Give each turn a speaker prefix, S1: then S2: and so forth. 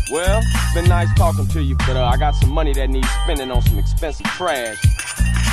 S1: Well, it's been nice talking to you, but I got some money that needs spending on some expensive trash.